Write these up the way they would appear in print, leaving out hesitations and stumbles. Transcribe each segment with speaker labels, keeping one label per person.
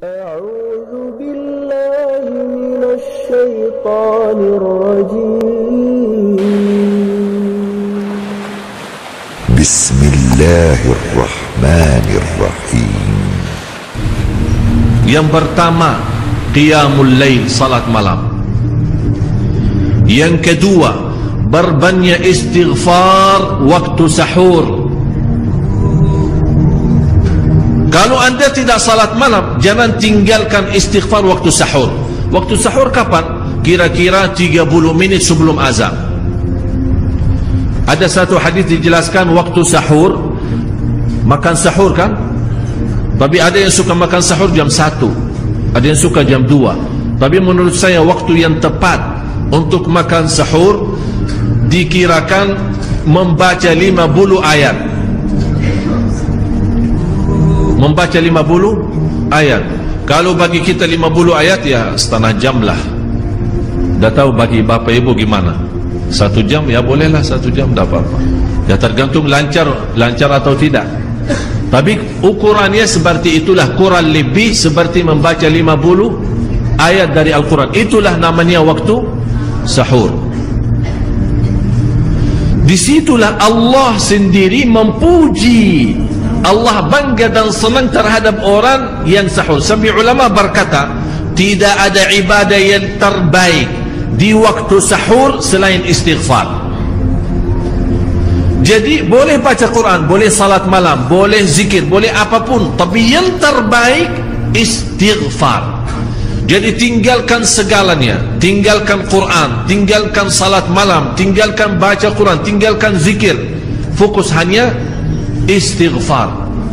Speaker 1: أعوذ بالله من الشيطان الرجيم.
Speaker 2: بسم الله الرحمن الرحيم.
Speaker 3: Yang pertama, qiyamul lail, salat malam. Yang kedua, berbanyak istighfar waktu sahur. Kalau anda tidak salat malam, jangan tinggalkan istighfar waktu sahur. Waktu sahur kapan? Kira-kira 30 minit sebelum azan. Ada satu hadis dijelaskan waktu sahur, makan sahur kan? Tapi ada yang suka makan sahur jam 1, ada yang suka jam 2. Tapi menurut saya waktu yang tepat untuk makan sahur dikirakan membaca 50 ayat. Membaca 50 ayat. Kalau bagi kita 50 ayat ya setengah jam lah. Dah tahu bagi bapak ibu gimana? 1 jam ya bolehlah, 1 jam tak apa-apa. Ya tergantung lancar atau tidak. Tapi ukurannya seperti itulah, kurang lebih seperti membaca 50 ayat dari Al-Quran. Itulah namanya waktu sahur. Disitulah Allah sendiri memuji, Allah bangga dan senang terhadap orang yang sahur. Sampai ulama berkata, tidak ada ibadah yang terbaik di waktu sahur selain istighfar. Jadi boleh baca Quran, boleh salat malam, boleh zikir, boleh apapun, tapi yang terbaik istighfar. Jadi tinggalkan segalanya, tinggalkan Quran, tinggalkan salat malam, tinggalkan baca Quran, tinggalkan zikir, fokus hanya istighfar.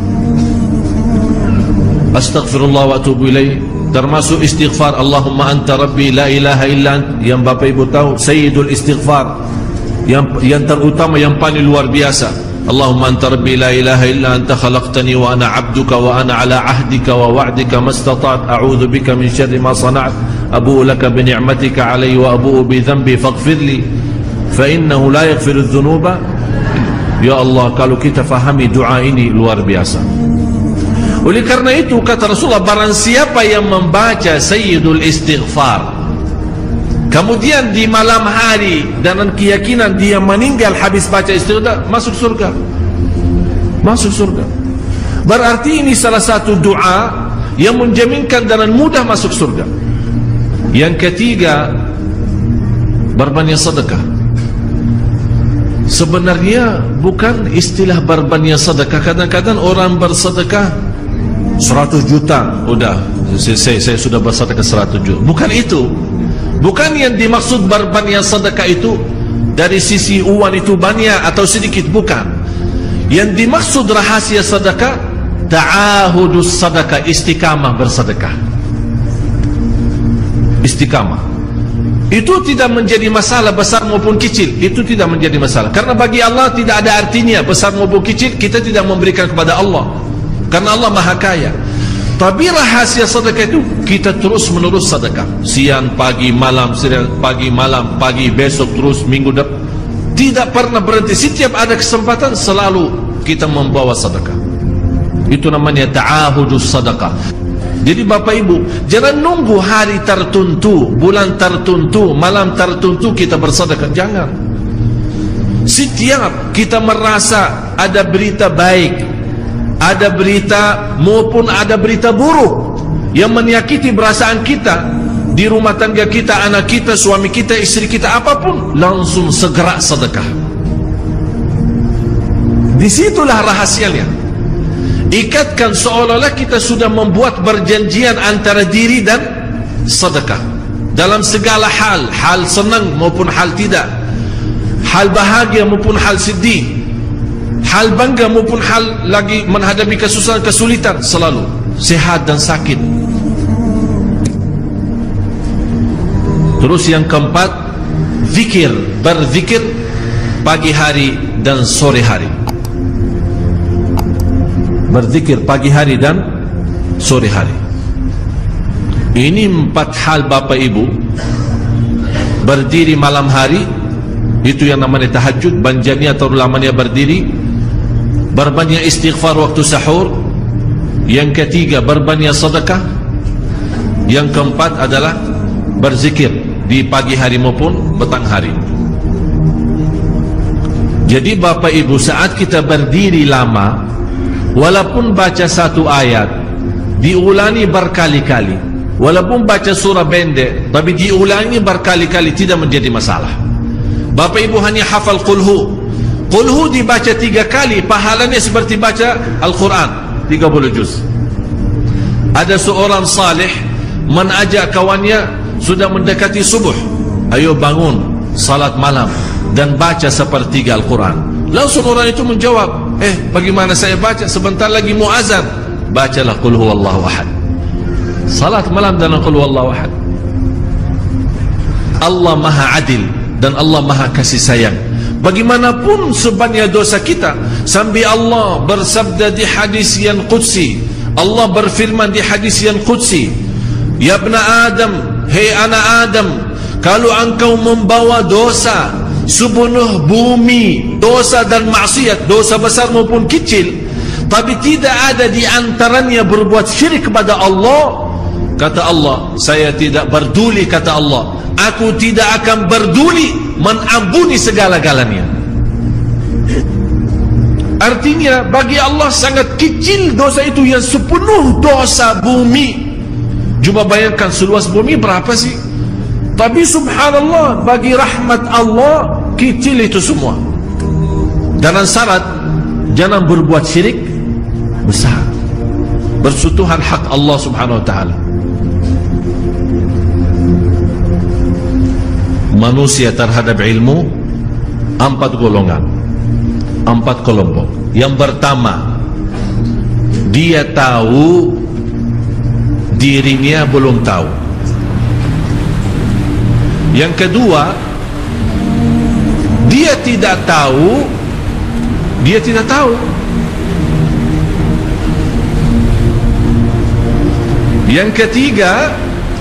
Speaker 3: Astaghfirullah wa atubu ilaih, termasuk istighfar Allahumma anta rabbi la ilaha illa ant, yang bapak ibu tahu sayyidul istighfar, yang terutama, yang paling luar biasa. Allahumma anta rabbi la ilaha illa anta khalaqtani wa ana abduka wa ana ala ahdika wa wa'dika mastata'at a'udhu bika min syarri ma sana'at abu'u laka bi ni'matika alayhi wa abu'u bi dhanbi faghfirli fa innahu la yaghfiru dhunuba. Ya Allah, kalau kita fahami doa ini luar biasa. Oleh karena itu kata Rasulullah, barang siapa yang membaca sayyidul istighfar kemudian di malam hari dengan keyakinan dia meninggal habis baca istighfar, masuk surga. Masuk surga. Berarti ini salah satu doa yang menjaminkan dengan mudah masuk surga. Yang ketiga, berbanyak sedekah. Sebenarnya bukan istilah berbanyak sedekah. Kadang-kadang orang bersedekah 100 juta, udah saya sudah bersedekah 100 juta. Bukan itu. Bukan yang dimaksud berbanyak sedekah itu dari sisi uang itu banyak atau sedikit, bukan. Yang dimaksud rahasia sedekah ta'ahudus sedekah, istiqamah bersedekah. Istiqamah itu tidak menjadi masalah besar maupun kecil, itu tidak menjadi masalah. Karena bagi Allah tidak ada artinya besar maupun kecil, kita tidak memberikan kepada Allah karena Allah Maha Kaya. Tapi rahasia sedekah itu kita terus menerus sedekah, siang, pagi, malam, siang, pagi, malam, pagi, besok, terus minggu depan, tidak pernah berhenti. Setiap ada kesempatan selalu kita membawa sedekah. Itu namanya ta'ahudus sedekah. Jadi bapak ibu, jangan nunggu hari tertentu, bulan tertentu, malam tertentu kita bersedekah. Jangan. Setiap kita merasa ada berita baik, ada berita maupun ada berita buruk yang menyakiti perasaan kita di rumah tangga kita, anak kita, suami kita, istri kita, apapun, langsung segera sedekah. Disitulah rahasianya. Ikatkan seolah-olah kita sudah membuat perjanjian antara diri dan sedekah dalam segala hal, hal senang maupun hal tidak, hal bahagia maupun hal sedih, hal bangga maupun hal lagi menghadapi kesusahan, kesulitan, selalu sehat dan sakit. Terus yang keempat, zikir, berzikir pagi hari dan sore hari. Berzikir pagi hari dan sore hari. Ini 4 hal bapak ibu. Berdiri malam hari, itu yang namanya tahajud, banjanya atau lamanya berdiri. Berbanyak istighfar waktu sahur. Yang ketiga, berbanyak sedekah. Yang keempat adalah berzikir di pagi hari maupun petang hari. Jadi Bapak Ibu, saat kita berdiri lama, walaupun baca satu ayat diulangi berkali-kali, walaupun baca surah pendek tapi diulangi berkali-kali, tidak menjadi masalah. Bapak Ibu hanya hafal Qulhu dibaca 3 kali, pahalanya seperti baca Al-Quran 30 juz. Ada seorang salih mengajak kawannya, sudah mendekati subuh, ayo bangun salat malam dan baca sepertiga Al-Quran. Langsung orang itu menjawab, bagaimana saya baca, sebentar lagi mau azan. Bacalah Qul huwallahu ahad, salat malam dan Qul huwallahu ahad. Allah maha adil dan Allah maha kasih sayang. Bagaimanapun sebanyak dosa kita, sampai Allah bersabda di hadis yang qudsi, Allah berfirman di hadis yang qudsi, ya ibna Adam, hei anak Adam, kalau engkau membawa dosa sepenuh bumi, dosa dan maksiat, dosa besar maupun kecil, tapi tidak ada di antaranya berbuat syirik kepada Allah, kata Allah, saya tidak peduli, kata Allah, aku tidak akan peduli mengampuni segala-galanya. Artinya bagi Allah sangat kecil dosa itu yang sepenuh dosa bumi. Coba bayangkan seluas bumi berapa sih? Tapi subhanallah, bagi rahmat Allah kecil itu semua. Dengan syarat jangan berbuat syirik besar, bersentuhan hak Allah subhanahu wa ta'ala. Manusia terhadap ilmu 4 golongan, 4 kelompok. Yang pertama, dia tahu dirinya belum tahu. Yang kedua, dia tidak tahu, dia tidak tahu. Yang ketiga,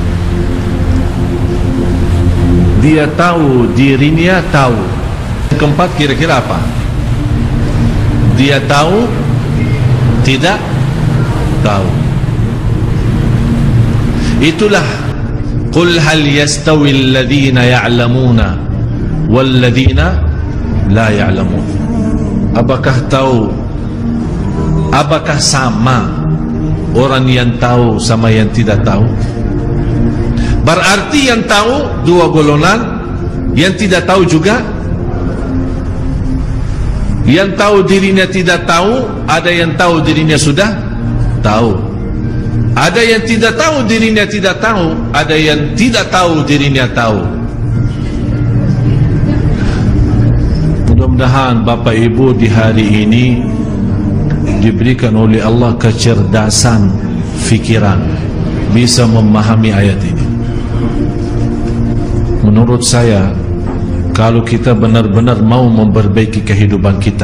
Speaker 3: dia tahu dirinya tahu. Yang keempat kira-kira apa? Dia tahu, tidak tahu. Itulah qul hal yastawi alladhina ya'lamuna walladhina la ya'lamun. Apakah tahu, apakah sama orang yang tahu sama yang tidak tahu? Berarti yang tahu 2 golongan, yang tidak tahu juga. Yang tahu dirinya tidak tahu, ada yang tahu dirinya sudah tahu. Ada yang tidak tahu dirinya tidak tahu, ada yang tidak tahu dirinya tahu. Mudah-mudahan Bapak Ibu di hari ini diberikan oleh Allah kecerdasan fikiran, bisa memahami ayat ini. Menurut saya, kalau kita benar-benar mau memperbaiki kehidupan kita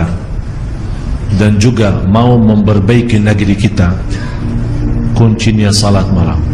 Speaker 3: dan juga mau memperbaiki negeri kita, kuncinya salat malam.